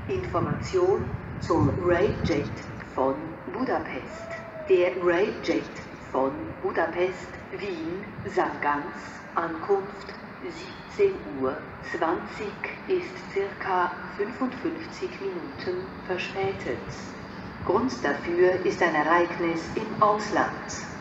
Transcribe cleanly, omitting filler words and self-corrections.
Information zum Railjet von Budapest. Der Railjet von Budapest, Wien, Sargans, Ankunft 17:20 Uhr, ist circa 55 Minuten verspätet. Grund dafür ist ein Ereignis im Ausland.